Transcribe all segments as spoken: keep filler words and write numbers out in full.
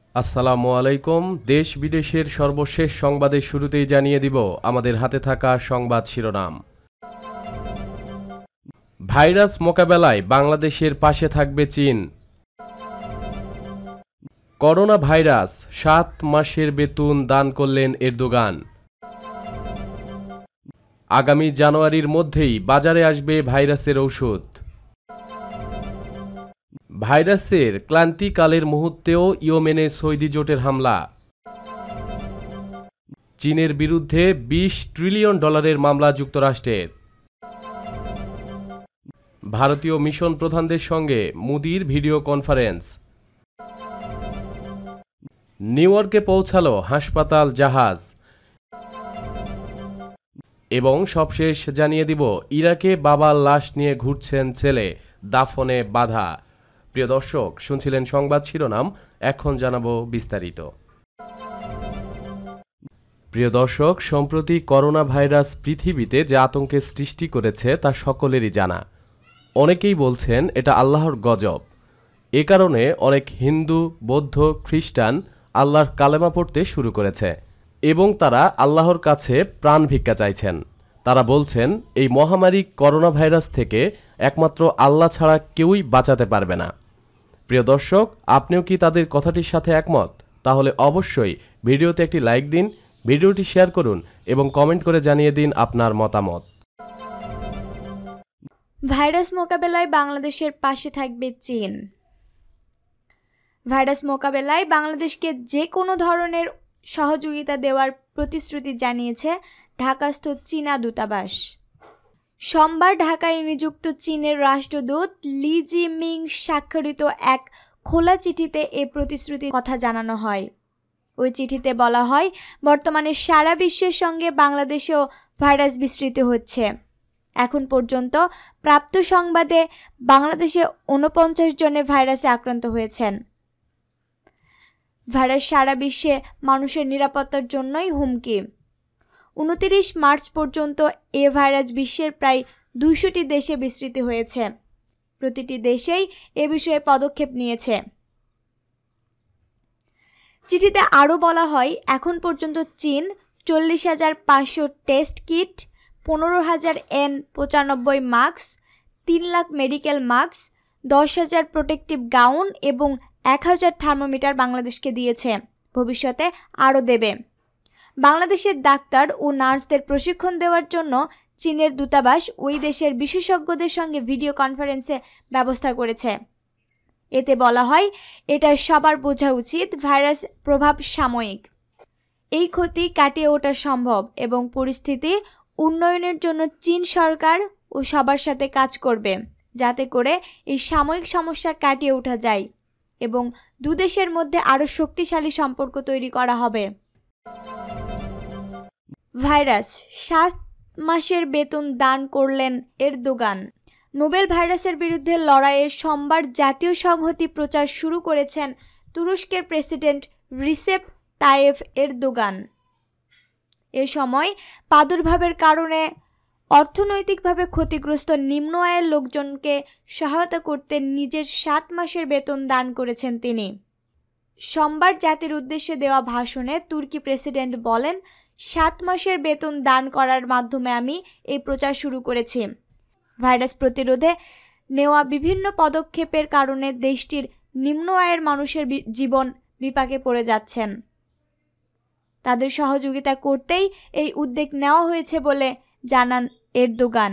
আসসালামু আলাইকুম। দেশ বিদেশের সর্বশেষ সংবাদের শুরুতেই জানিয়ে দিব আমাদের হাতে থাকা সংবাদ শিরোনাম। ভাইরাস মোকাবেলায় বাংলাদেশের পাশে থাকবে চীন। করোনা ভাইরাস, সাত মাসের বেতন দান করলেন এরদোগান। আগামী জানুয়ারির মধ্যেই বাজারে আসবে ভাইরাসের ঔষধ। ভাইরাসের ক্লান্তিকালের মুহূর্তেও ইয়েমেনে সৌদি জোটের হামলা। চীনের বিরুদ্ধে বিশ ট্রিলিয়ন ডলারের মামলা যুক্তরাষ্ট্রের। ভারতীয় মিশন প্রধানদের সঙ্গে মোদির ভিডিও কনফারেন্স। নিউ ইয়র্কে পৌঁছালো হাসপাতাল জাহাজ। এবং সবশেষ জানিয়ে দিব ইরাকে বাবার লাশ নিয়ে ঘুরছেন ছেলে, দাফনে বাধা। প্রিয় দর্শক, শুনছিলেন সংবাদ শিরোনাম, এখন জানাবো বিস্তারিত। প্রিয় দর্শক, সম্প্রতি করোনা ভাইরাস পৃথিবীতে যে আতঙ্কের সৃষ্টি করেছে তা সকলেরই জানা। অনেকেই বলছেন এটা আল্লাহর গজব। এ কারণে অনেক হিন্দু, বৌদ্ধ, খ্রিস্টান আল্লাহর কালেমা পড়তে শুরু করেছে এবং তারা আল্লাহর কাছে প্রাণ ভিক্ষা চাইছেন। তারা বলছেন এই মহামারী করোনা ভাইরাস থেকে একমাত্র আল্লাহ ছাড়া কেউই বাঁচাতে পারবে না। প্রিয় দর্শক, আপনিও কি তাদের কথাটির সাথে একমত? তাহলে অবশ্যই ভিডিওতে একটি লাইক দিন, ভিডিওটি শেয়ার করুন এবং কমেন্ট করে জানিয়ে দিন আপনার মতামত। ভাইরাস মোকাবেলায় বাংলাদেশের পাশে থাকবে চীন। ভাইরাস মোকাবেলায় বাংলাদেশকে যে কোনো ধরনের সহযোগিতা দেওয়ার প্রতিশ্রুতি জানিয়েছে ঢাকাস্থ চীনা দূতাবাস। সোমবার ঢাকায় নিযুক্ত চীনের রাষ্ট্রদূত লি জিমিং স্বাক্ষরিত এক খোলা চিঠিতে এ প্রতিশ্রুতির কথা জানানো হয়। ওই চিঠিতে বলা হয়, বর্তমানে সারা বিশ্বের সঙ্গে বাংলাদেশেও ভাইরাস বিস্তৃত হচ্ছে। এখন পর্যন্ত প্রাপ্ত সংবাদে বাংলাদেশে ঊনপঞ্চাশ জনে ভাইরাসে আক্রান্ত হয়েছেন। ভাইরাস সারা বিশ্বে মানুষের নিরাপত্তার জন্যই হুমকি। উনত্রিশ মার্চ পর্যন্ত এ ভাইরাস বিশ্বের প্রায় দুইশোটি দেশে বিস্তৃত হয়েছে। প্রতিটি দেশেই এ বিষয়ে পদক্ষেপ নিয়েছে। চিঠিতে আরও বলা হয়, এখন পর্যন্ত চীন চল্লিশ হাজার পাঁচশো টেস্ট কিট, পনেরো হাজার এন পঁচানব্বই মাস্ক, তিন লাখ মেডিকেল মাস্ক, দশ হাজার প্রোটেক্টিভ গাউন এবং এক হাজার থার্মোমিটার বাংলাদেশকে দিয়েছে। ভবিষ্যতে আরও দেবে। বাংলাদেশের ডাক্তার ও নার্সদের প্রশিক্ষণ দেওয়ার জন্য চীনের দূতাবাস ওই দেশের বিশেষজ্ঞদের সঙ্গে ভিডিও কনফারেন্সে ব্যবস্থা করেছে। এতে বলা হয়, এটা সবার বোঝা উচিত ভাইরাস প্রভাব সাময়িক। এই ক্ষতি কাটিয়ে ওঠা সম্ভব এবং পরিস্থিতি উন্নয়নের জন্য চীন সরকার ও সবার সাথে কাজ করবে, যাতে করে এই সাময়িক সমস্যা কাটিয়ে ওঠা যায় এবং দুদেশের মধ্যে আরও শক্তিশালী সম্পর্ক তৈরি করা হবে। ভাইরাস, সাত মাসের বেতন দান করলেন এরদোগান। নোবেল ভাইরাসের বিরুদ্ধে লড়াইয়ে সোমবার জাতীয় সংহতি প্রচার শুরু করেছেন তুরস্কের প্রেসিডেন্ট রিসেপ তাইয়েফ এরদোগান। এ সময় প্রাদুর্ভাবের কারণে অর্থনৈতিকভাবে ক্ষতিগ্রস্ত নিম্ন আয়ের লোকজনকে সহায়তা করতে নিজের সাত মাসের বেতন দান করেছেন তিনি। সোমবার জাতির উদ্দেশ্যে দেওয়া ভাষণে তুর্কি প্রেসিডেন্ট বলেন, সাত মাসের বেতন দান করার মাধ্যমে আমি এই প্রচার শুরু করেছি। ভাইরাস প্রতিরোধে নেওয়া বিভিন্ন পদক্ষেপের কারণে দেশটির নিম্ন আয়ের মানুষের জীবন বিপাকে পড়ে যাচ্ছেন। তাদের সহযোগিতা করতেই এই উদ্যোগ নেওয়া হয়েছে বলে জানান এরদোগান।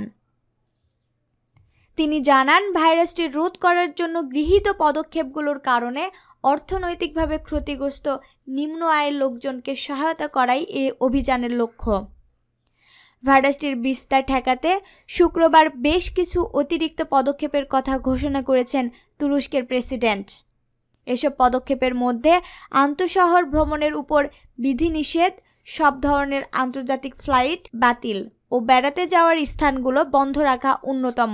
তিনি জানান, ভাইরাসটি রোধ করার জন্য গৃহীত পদক্ষেপগুলোর কারণে অর্থনৈতিকভাবে ক্ষতিগ্রস্ত নিম্ন আয়ের লোকজনকে সহায়তা করাই এ অভিযানের লক্ষ্য। ভাইরাসটির বিস্তার ঠেকাতে শুক্রবার বেশ কিছু অতিরিক্ত পদক্ষেপের কথা ঘোষণা করেছেন তুরস্কের প্রেসিডেন্ট। এসব পদক্ষেপের মধ্যে আন্তঃশহর ভ্রমণের উপর বিধিনিষেধ, সব ধরনের আন্তর্জাতিক ফ্লাইট বাতিল ও বেড়াতে যাওয়ার স্থানগুলো বন্ধ রাখা অন্যতম।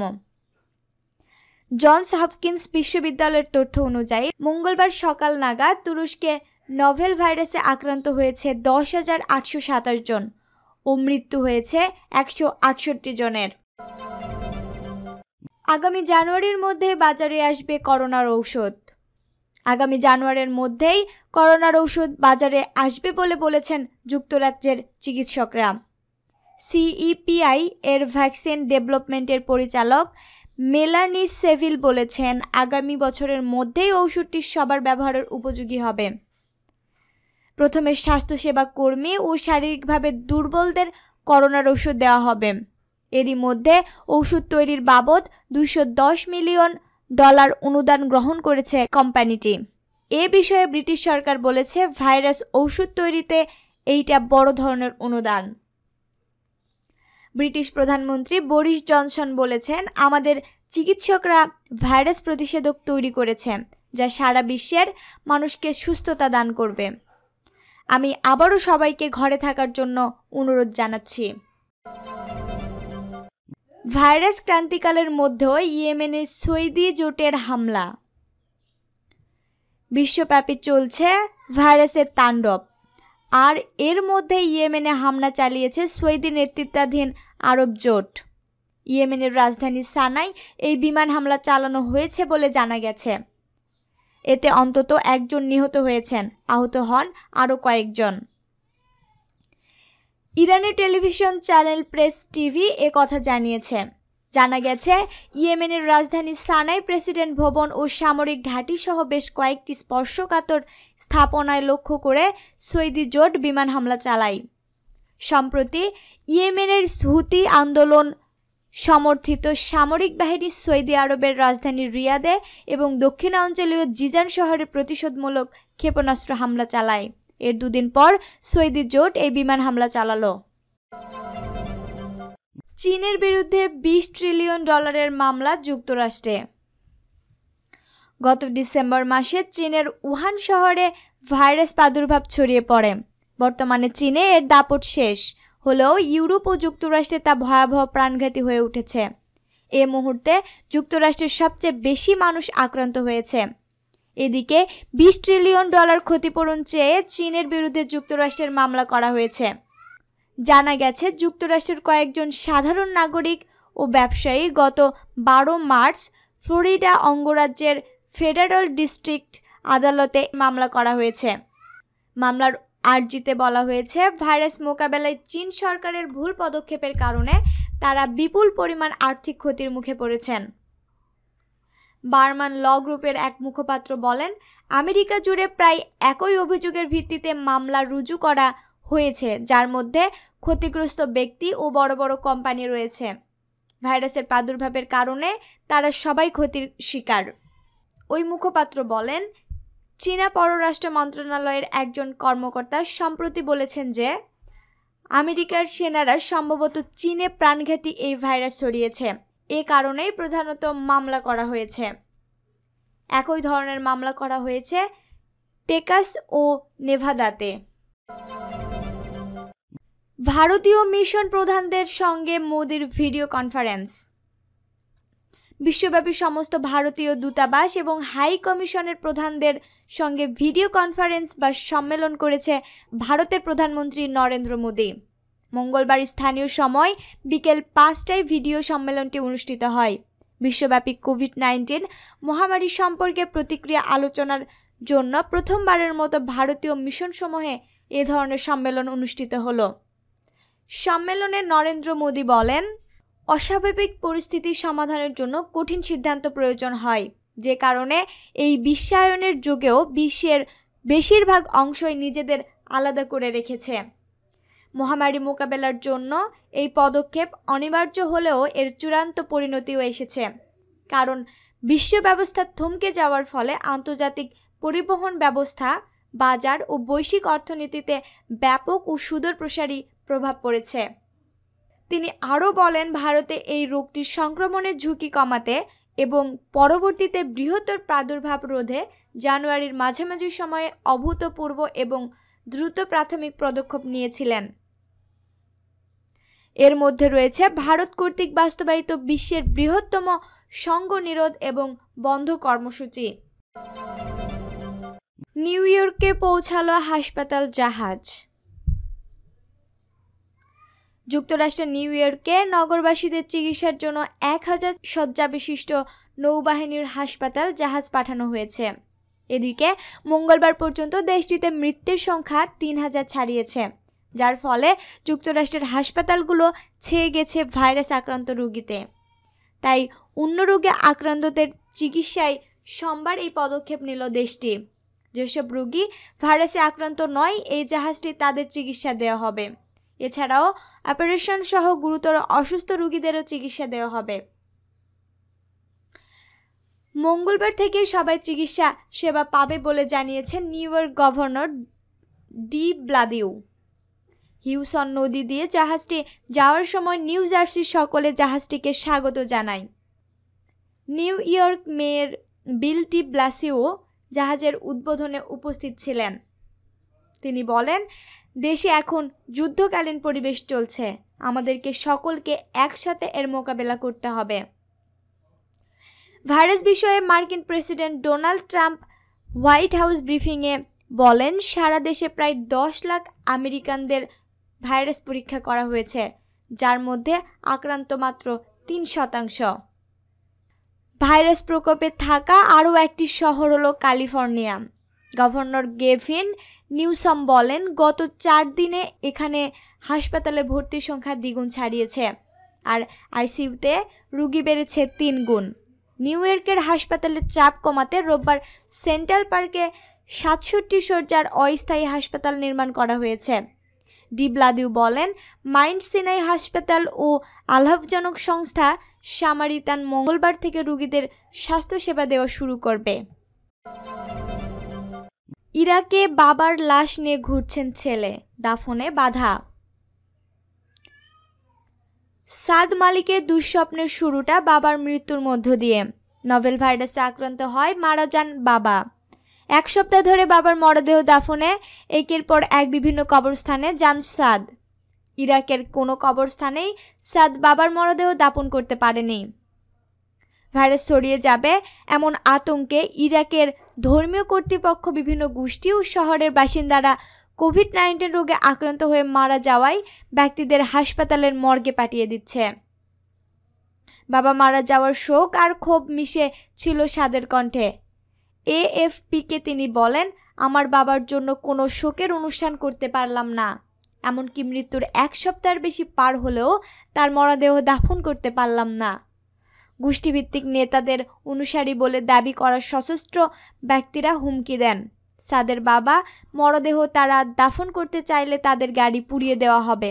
জনস হপকিন্স বিশ্ববিদ্যালয়ের তথ্য অনুযায়ী মঙ্গলবার সকাল নাগাদ তুরস্কে নভেল ভাইরাসে আক্রান্ত হয়েছে দশ হাজার আটশো সাতাশ জন ও মৃত্যু হয়েছে একশো আটষট্টি জনের। আগামী জানুয়ারির মধ্যে বাজারে আসবে করোনার ঔষধ। আগামী জানুয়ারির মধ্যেই করোনার ঔষধ বাজারে আসবে বলে বলেছেন যুক্তরাজ্যের চিকিৎসকরা। সিইপিআই এর ভ্যাকসিন ডেভেলপমেন্টের পরিচালক মেলানি সেভিল বলেছেন, আগামী বছরের মধ্যেই ওষুধটি সবার ব্যবহারের উপযোগী হবে। প্রথমে স্বাস্থ্যসেবা কর্মী ও শারীরিকভাবে দুর্বলদের করোনার ওষুধ দেওয়া হবে। এরই মধ্যে ওষুধ তৈরির বাবদ দুইশো দশ মিলিয়ন ডলার অনুদান গ্রহণ করেছে কোম্পানিটি। এ বিষয়ে ব্রিটিশ সরকার বলেছে, ভাইরাস ঔষধ তৈরিতে এইটা বড় ধরনের অনুদান। ব্রিটিশ প্রধানমন্ত্রী বরিস জনসন বলেছেন, আমাদের চিকিৎসকরা ভাইরাস প্রতিষেধক তৈরি করেছে যা সারা বিশ্বের মানুষকে সুস্থতা দান করবে। আমি আবারও সবাইকে ঘরে থাকার জন্য অনুরোধ জানাচ্ছি। ভাইরাস ক্রান্তিকালের মধ্যেও ইয়েমেনে সৌদি জোটের হামলা। বিশ্বব্যাপী চলছে ভাইরাসের তাণ্ডব, আর এর মধ্যে ইয়েমেনে হামলা চালিয়েছে সৌদি নেতৃত্বাধীন আরব জোট। ইয়েমেনের রাজধানী সানায় এই বিমান হামলা চালানো হয়েছে বলে জানা গেছে। এতে অন্তত একজন নিহত হয়েছেন, আহত হন আরও কয়েকজন। ইরানের টেলিভিশন চ্যানেল প্রেস টিভি এ কথা জানিয়েছে। জানা গেছে, ইয়েমেনের রাজধানী সানায় প্রেসিডেন্ট ভবন ও সামরিক ঘাঁটি সহ বেশ কয়েকটি স্পর্শকাতর স্থাপনায় লক্ষ্য করে সৌদি জোট বিমান হামলা চালায়। সম্প্রতি ইয়েমেনের হুতি আন্দোলন সমর্থিত সামরিক বাহিনী সৌদি আরবের রাজধানী রিয়াদে এবং দক্ষিণাঞ্চলীয় জিজান শহরে প্রতিশোধমূলক ক্ষেপণাস্ত্র হামলা চালায়। এর দুদিন পর সৌদি জোট এই বিমান হামলা চালালো। চীনের বিরুদ্ধে বিশ ট্রিলিয়ন ডলারের মামলা যুক্তরাষ্ট্রে। গত ডিসেম্বর মাসে চীনের উহান শহরে ভাইরাস প্রাদুর্ভাব ছড়িয়ে পড়ে। বর্তমানে চীনে এর দাপট শেষ হলেও ইউরোপ ও যুক্তরাষ্ট্রে তা ভয়াবহ প্রাণঘাতী হয়ে উঠেছে। এ মুহূর্তে যুক্তরাষ্ট্রের সবচেয়ে বেশি মানুষ আক্রান্ত হয়েছে। এদিকে বিশ ট্রিলিয়ন ডলার ক্ষতিপূরণ চেয়ে চীনের বিরুদ্ধে যুক্তরাষ্ট্রের মামলা করা হয়েছে। জানা গেছে, যুক্তরাষ্ট্রের কয়েকজন সাধারণ নাগরিক ও ব্যবসায়ী গত বারো মার্চ ফ্লোরিডা অঙ্গরাজ্যের ফেডারেল ডিস্ট্রিক্ট আদালতে মামলা করা হয়েছে। মামলার আর্জিতে বলা হয়েছে, ভাইরাস মোকাবেলায় চীন সরকারের ভুল পদক্ষেপের কারণে তারা বিপুল পরিমাণ আর্থিক ক্ষতির মুখে পড়েছেন। বার্মান ল গ্রুপের এক মুখপাত্র বলেন, আমেরিকা জুড়ে প্রায় একই অভিযোগের ভিত্তিতে মামলা রুজু করা হয়েছে, যার মধ্যে ক্ষতিগ্রস্ত ব্যক্তি ও বড় বড় কোম্পানি রয়েছে। ভাইরাসের প্রাদুর্ভাবের কারণে তারা সবাই ক্ষতির শিকার। ওই মুখপাত্র বলেন, চীনা পররাষ্ট্র মন্ত্রণালয়ের একজন কর্মকর্তা সম্প্রতি বলেছেন যে আমেরিকার সেনারা সম্ভবত চীনে প্রাণঘাতী এই ভাইরাস ছড়িয়েছে। এ কারণেই প্রধানত মামলা করা হয়েছে। একই ধরনের মামলা করা হয়েছে টেক্সাস ও নেভাদাতে। ভারতীয় মিশন প্রধানদের সঙ্গে মোদির ভিডিও কনফারেন্স। বিশ্বব্যাপী সমস্ত ভারতীয় দূতাবাস এবং হাই কমিশনের প্রধানদের সঙ্গে ভিডিও কনফারেন্স বা সম্মেলন করেছে ভারতের প্রধানমন্ত্রী নরেন্দ্র মোদি। মঙ্গলবার স্থানীয় সময় বিকেল পাঁচটায় ভিডিও সম্মেলনটি অনুষ্ঠিত হয়। বিশ্বব্যাপী কোভিড নাইন্টিন মহামারী সম্পর্কে প্রতিক্রিয়া আলোচনার জন্য প্রথমবারের মতো ভারতীয় মিশনসমূহে এ ধরনের সম্মেলন অনুষ্ঠিত হলো। সম্মেলনে নরেন্দ্র মোদি বলেন, অস্বাভাবিক পরিস্থিতি সমাধানের জন্য কঠিন সিদ্ধান্ত প্রয়োজন হয়, যে কারণে এই বিশ্বায়নের যুগেও বিশ্বের বেশিরভাগ অংশই নিজেদের আলাদা করে রেখেছে। মহামারী মোকাবেলার জন্য এই পদক্ষেপ অনিবার্য হলেও এর চূড়ান্ত পরিণতিও এসেছে, কারণ বিশ্ব ব্যবস্থা থমকে যাওয়ার ফলে আন্তর্জাতিক পরিবহন ব্যবস্থা, বাজার ও বৈশ্বিক অর্থনীতিতে ব্যাপক ও সুদূরপ্রসারী প্রভাব পড়েছে। তিনি আরও বলেন, ভারতে এই রোগটির সংক্রমণের ঝুঁকি কমাতে এবং পরবর্তীতে বৃহত্তর প্রাদুর্ভাব রোধে জানুয়ারির মাঝামাঝি সময়ে অভূতপূর্ব এবং দ্রুত প্রাথমিক পদক্ষেপ নিয়েছিলেন। এর মধ্যে রয়েছে ভারত কর্তৃক বাস্তবায়িত বিশ্বের বৃহত্তম সঙ্গ নিরোধ এবং বন্ধ কর্মসূচি। নিউ ইয়র্কে পৌঁছালো হাসপাতাল জাহাজ। যুক্তরাষ্ট্রের নিউ ইয়র্কে নগরবাসীদের চিকিৎসার জন্য এক হাজার শয্যা বিশিষ্ট নৌবাহিনীর হাসপাতাল জাহাজ পাঠানো হয়েছে। এদিকে মঙ্গলবার পর্যন্ত দেশটিতে মৃত্যুর সংখ্যা তিন হাজার ছাড়িয়েছে, যার ফলে যুক্তরাষ্ট্রের হাসপাতালগুলো ছেয়ে গেছে ভাইরাস আক্রান্ত রোগীতে। তাই অন্য রোগে আক্রান্তদের চিকিৎসায় সোমবার এই পদক্ষেপ নিল দেশটি। যেসব রোগী ভাইরাসে আক্রান্ত নয়, এই জাহাজটি তাদের চিকিৎসা দেওয়া হবে। এছাড়াও অপারেশন সহ গুরুতর অসুস্থ রোগীদেরও চিকিৎসা দেওয়া হবে। মঙ্গলবার থেকে সবাই চিকিৎসা সেবা পাবে বলে জানিয়েছেন New York governor de Blasio. Hudson নদী দিয়ে জাহাজটি যাওয়ার সময় নিউ জার্সির সকলে জাহাজটিকে স্বাগত জানায়। New York mayor Bill de Blasio জাহাজের উদ্বোধনে উপস্থিত ছিলেন। তিনি বলেন, দেশে এখন যুদ্ধকালীন পরিবেশ চলছে, আমাদেরকে সকলকে একসাথে এর মোকাবেলা করতে হবে। ভাইরাস বিষয়ে মার্কিন president Donald Trump White House ব্রিফিংয়ে বলেন, সারা দেশে প্রায় দশ লাখ আমেরিকানদের ভাইরাস পরীক্ষা করা হয়েছে, যার মধ্যে আক্রান্ত মাত্র তিন শতাংশ। ভাইরাস প্রকোপে থাকা আরও একটি শহর হলো ক্যালিফোর্নিয়া। গভর্নর গেভিন নিউসাম বলেন, গত চার দিনে এখানে হাসপাতালে ভর্তির সংখ্যা দ্বিগুণ ছাড়িয়েছে, আর আইসিইউতে রোগী বেড়েছে তিন গুণ। নিউ ইয়র্কের হাসপাতালের চাপ কমাতে রোববার সেন্ট্রাল পার্কে সাতষট্টি শয্যার অস্থায়ী হাসপাতাল নির্মাণ করা হয়েছে। ডি ব্লাদিউ বলেন, মাইন্ড সিনাই হাসপাতাল ও আলাভজনক সংস্থা সামারিতান মঙ্গলবার থেকে রোগীদের স্বাস্থ্যসেবা দেওয়া শুরু করবে। ইরাকে বাবার লাশ নিয়ে ঘুরছেন ছেলে, দাফনে বাধা। সাদ মালিকের দুঃস্বপ্নের শুরুটা বাবার মৃত্যুর মধ্য দিয়ে। নভেল ভাইরাসে আক্রান্ত হয়, মারা যান বাবা। এক সপ্তাহ ধরে বাবার মরদেহ দাফনে একের পর এক বিভিন্ন কবরস্থানে যান সাদ। ইরাকের কোনো কবরস্থানেই সাদ বাবার মরদেহ দাফন করতে পারেনি। ভাইরাস ছড়িয়ে যাবে এমন আতঙ্কে ইরাকের ধর্মীয় কর্তৃপক্ষ, বিভিন্ন গোষ্ঠী ও শহরের বাসিন্দারা কোভিড নাইন্টিন রোগে আক্রান্ত হয়ে মারা যাওয়ায় ব্যক্তিদের হাসপাতালের মর্গে পাঠিয়ে দিচ্ছে। বাবা মারা যাওয়ার শোক আর ক্ষোভ মিশে ছিল সাদের কণ্ঠে। এএফপিকে তিনি বলেন, আমার বাবার জন্য কোনো শোকের অনুষ্ঠান করতে পারলাম না, এমনকি মৃত্যুর এক সপ্তাহের বেশি পার হলেও তার মরদেহ দাফন করতে পারলাম না। গোষ্ঠীভিত্তিক নেতাদের অনুসারী বলে দাবি করা সশস্ত্র ব্যক্তিরা হুমকি দেন, সাদের বাবা মরদেহ তারা দাফন করতে চাইলে তাদের গাড়ি পুড়িয়ে দেওয়া হবে।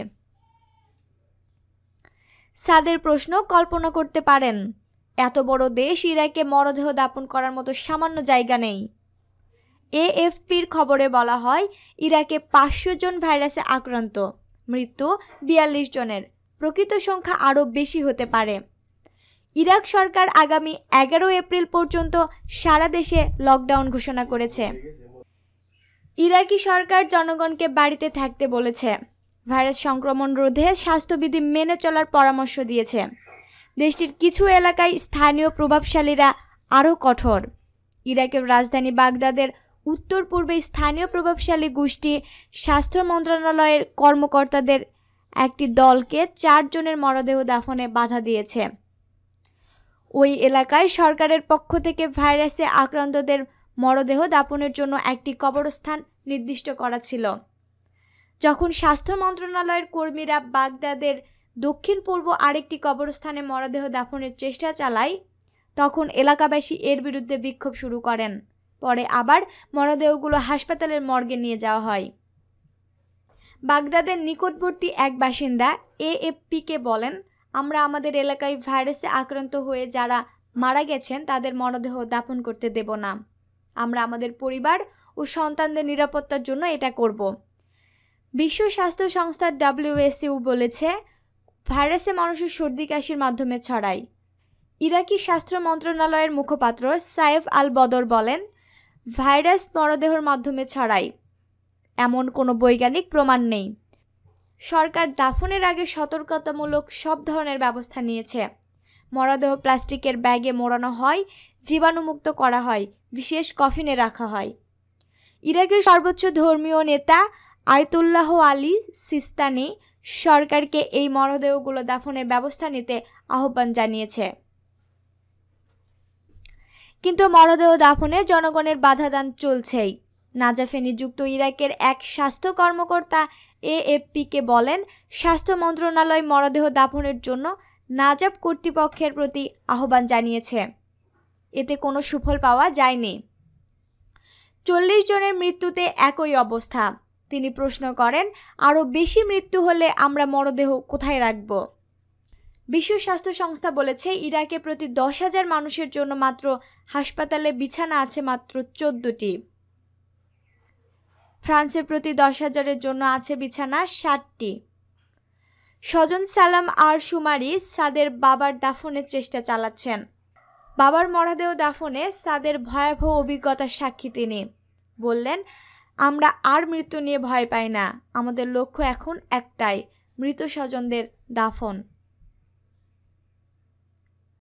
সাদের প্রশ্ন, কল্পনা করতে পারেন, এত বড় দেশ ইরাকে মরদেহ দাফন করার মতো সামান্য জায়গা নেই। এএফপির খবরে বলা হয়, ইরাকে পাঁচশো জন ভাইরাসে আক্রান্ত, মৃত্যু বিয়াল্লিশ জনের, প্রকৃত সংখ্যা আরও বেশি হতে পারে। ইরাক সরকার আগামী এগারো এপ্রিল পর্যন্ত সারা দেশে লকডাউন ঘোষণা করেছে। ইরাকি সরকার জনগণকে বাড়িতে থাকতে বলেছে। ভাইরাস সংক্রমণ রোধে স্বাস্থ্যবিধি মেনে চলার পরামর্শ দিয়েছে। দেশটির কিছু এলাকায় স্থানীয় প্রভাবশালীরা আরও কঠোর। ইরাকের রাজধানী বাগদাদের উত্তর পূর্বে স্থানীয় প্রভাবশালী গোষ্ঠী স্বাস্থ্য মন্ত্রণালয়ের কর্মকর্তাদের একটি দলকে চারজনের মরদেহ দাফনে বাধা দিয়েছে। ওই এলাকায় সরকারের পক্ষ থেকে ভাইরাসে আক্রান্তদের মরদেহ দাফনের জন্য একটি কবরস্থান নির্দিষ্ট করা ছিল। যখন স্বাস্থ্য মন্ত্রণালয়ের কর্মীরা বাগদাদের দক্ষিণ পূর্ব আরেকটি কবরস্থানে মরদেহ দাফনের চেষ্টা চালায়, তখন এলাকাবাসী এর বিরুদ্ধে বিক্ষোভ শুরু করেন। পরে আবার মরদেহগুলো হাসপাতালের মর্গে নিয়ে যাওয়া হয়। বাগদাদের নিকটবর্তী এক বাসিন্দা এএফপিকে বলেন, আমরা আমাদের এলাকায় ভাইরাসে আক্রান্ত হয়ে যারা মারা গেছেন তাদের মরদেহ দাফন করতে দেব না। আমরা আমাদের পরিবার ও সন্তানদের নিরাপত্তার জন্য এটা করব। বিশ্ব স্বাস্থ্য সংস্থা ডব্লিউএইচও বলেছে, ভাইরাসে মানুষের সর্দি কাশির মাধ্যমে ছড়ায়। ইরাকি স্বাস্থ্য মন্ত্রণালয়ের মুখপাত্র সাইফ আল বদর বলেন, ভাইরাস মরদেহের মাধ্যমে ছড়ায় এমন কোনো বৈজ্ঞানিক প্রমাণ নেই। সরকার দাফনের আগে সতর্কতামূলক সব ধরনের ব্যবস্থা নিয়েছে। মরদেহ প্লাস্টিকের ব্যাগে মোড়ানো হয়, জীবাণুমুক্ত করা হয়, বিশেষ কফিনে রাখা হয়। ইরাকের সর্বোচ্চ ধর্মীয় নেতা আয়তুল্লাহ আলী সিস্তানি সরকারকে এই মরদেহগুলো দাফনের ব্যবস্থা নিতে আহ্বান জানিয়েছে। কিন্তু মরদেহ দাফনে জনগণের বাধাদান চলছেই। নাজাফে নিযুক্ত ইরাকের এক স্বাস্থ্য কর্মকর্তা এএফপিকে বলেন, স্বাস্থ্য মন্ত্রণালয় মরদেহ দাফনের জন্য নাজাফ কর্তৃপক্ষের প্রতি আহ্বান জানিয়েছে। এতে কোনো সুফল পাওয়া যায়নি। চল্লিশ জনের মৃত্যুতে একই অবস্থা। তিনি প্রশ্ন করেন, আরও বেশি মৃত্যু হলে আমরা মরদেহ কোথায় রাখব? বিশ্ব স্বাস্থ্য সংস্থা বলেছে, ইরাকে প্রতি দশ হাজার মানুষের জন্য মাত্র হাসপাতালে বিছানা আছে মাত্র চোদ্দটি। ফ্রান্সে প্রতি দশ হাজারের জন্য আছে বিছানা ষাটটি। স্বজন সালাম আর সুমারি সাদের বাবার দাফনের চেষ্টা চালাচ্ছেন। বাবার মরদেহ দাফনে সাদের ভয়াবহ অভিজ্ঞতার সাক্ষী তিনি। বললেন, আমরা আর মৃত্যু নিয়ে ভয় পাই না, আমাদের লক্ষ্য এখন একটাই, মৃত স্বজনদের দাফন।